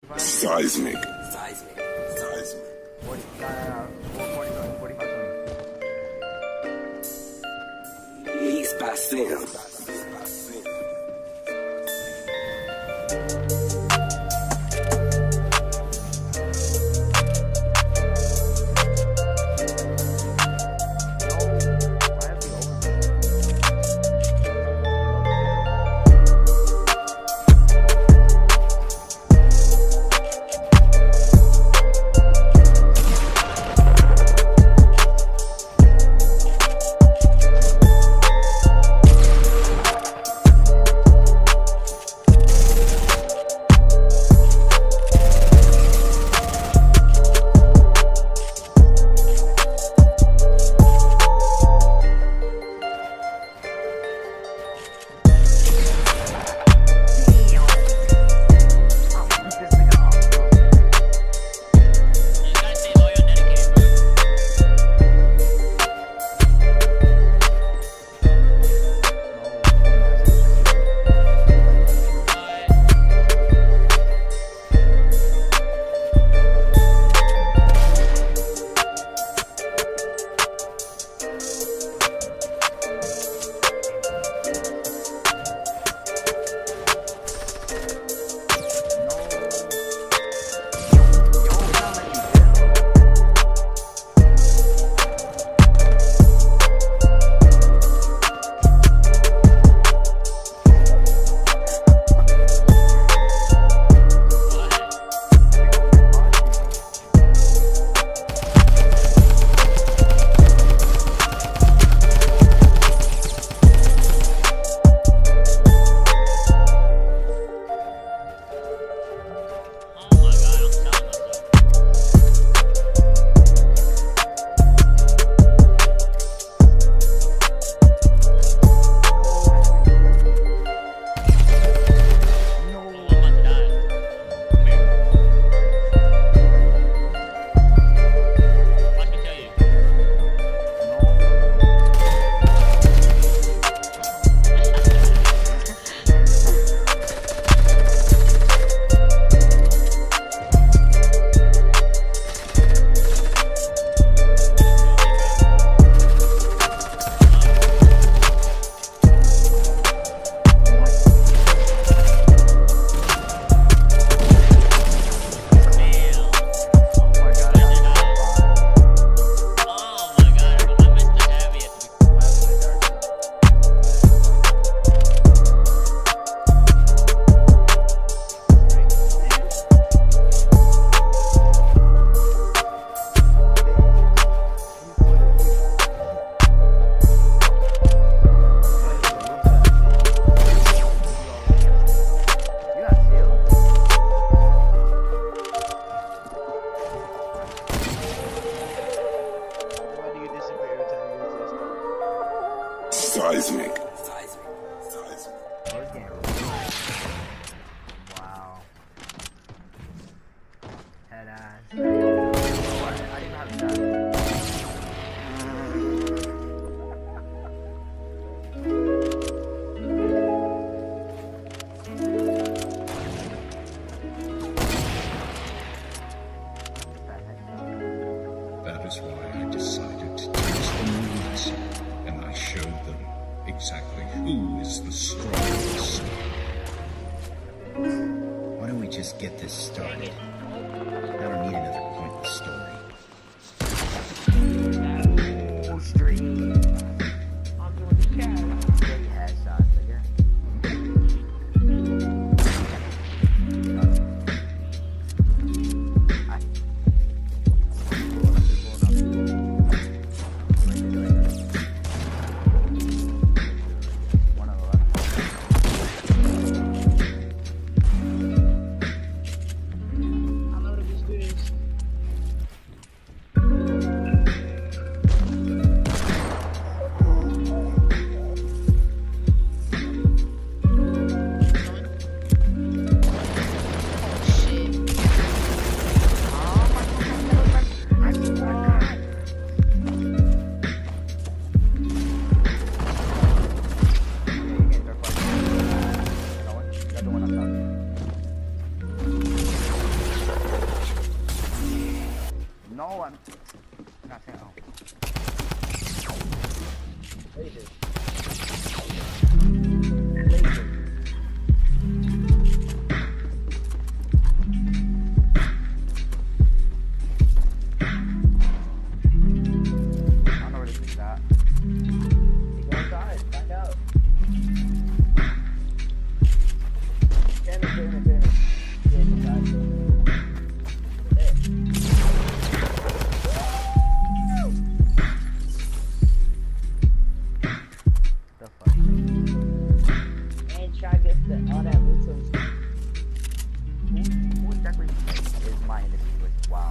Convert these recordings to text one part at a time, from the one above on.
Seismic. 45. He's by Sam. Seismic. Wow. Head ass. What? I didn't have that. That is why I decided to test the moves, and I showed them exactly who is the strongest. Why don't we just get this started? I don't need another pointless story. Oh, street. I'm doing the cat. Yeah, you had shots, nigga. Oh, I'm not saying. Oh. Laser. Laser. I don't know where this is at. Go inside, find out. Damn it. Yeah, inside. There. The fuck? And try to get all that loot to Who exactly is mine in this situation? Wow.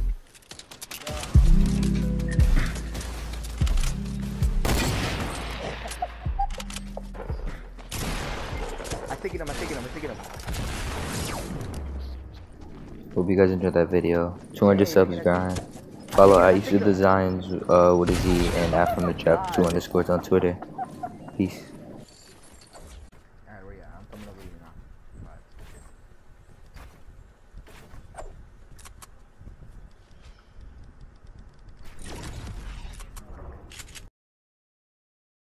I'm taking him. Hope you guys enjoyed that video. 200 subs grind. Follow Aisha Designs with a Z and Afro the Trap 2 underscores on Twitter. Peace.